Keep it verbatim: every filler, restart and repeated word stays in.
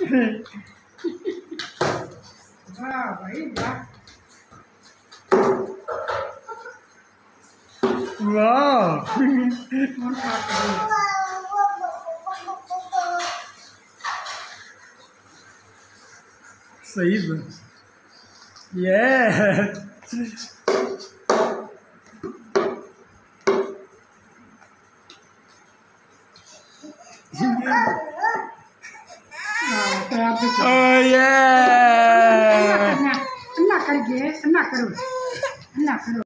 वाह भाई वाह वाह सही बात ये Oh yeah! अन्ना कर गए अन्ना करो अन्ना करो